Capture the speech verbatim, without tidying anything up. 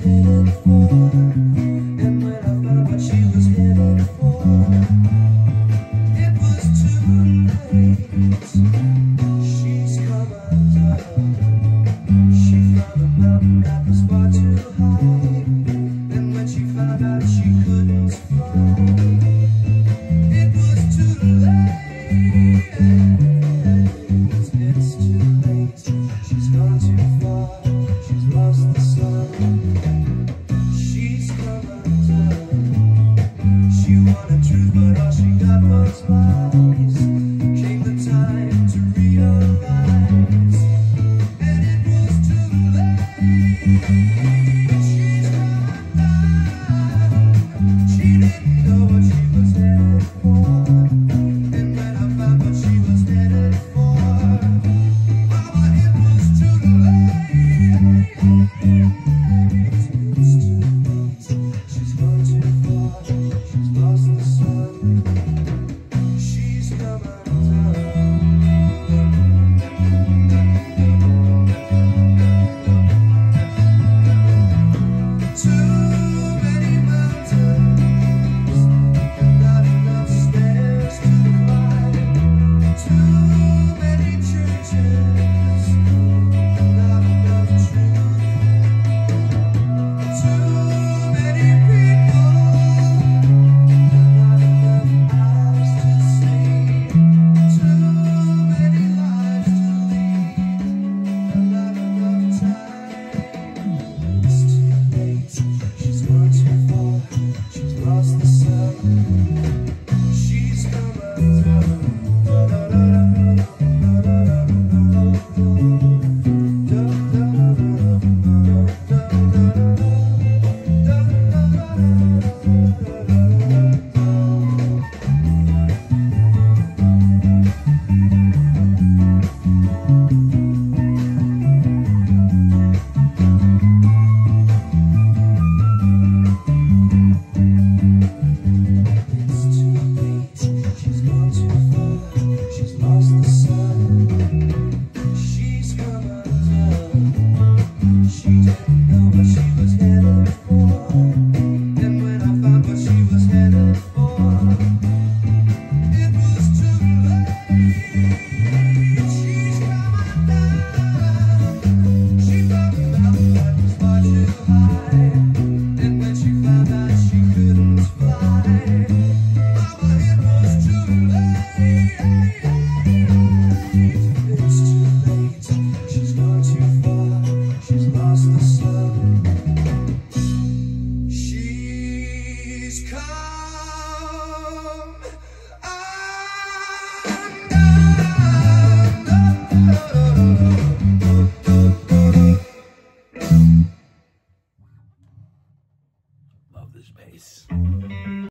headed for, and when I found what she was headed for, it was too late. She's come undone. She found a mountain that was far too high, and when she found out she couldn't fly, it was too late. It's too late. She's gone too far. She's lost the sun. She's come undone. She wanted truth, but all she got was lies. Came the time to realize, and it was too late. She's come undone. She didn't know what she was headed for, and when I found what she was headed for, mama, it was too late. It's too late. She's gone too far. She's lost the sun. She's come undone. Too many mountains, not enough stairs to climb. Too many churches, not enough truth. Too many people, not enough eyes to see. Too many lives to lead, not enough time. It's too late. She's gone too far. She's lost the sun. She's come undone. It's too late. She's gone too far. She's lost the sun. She's come undone. She didn't know what she was headed for, and when I found what she was headed for, it was too late. She's come undone. She found a mountain that was far too high, and when she found out she couldn't fly, mama, it was too late. It's too late. She's gone too far. She's lost the sun. She's come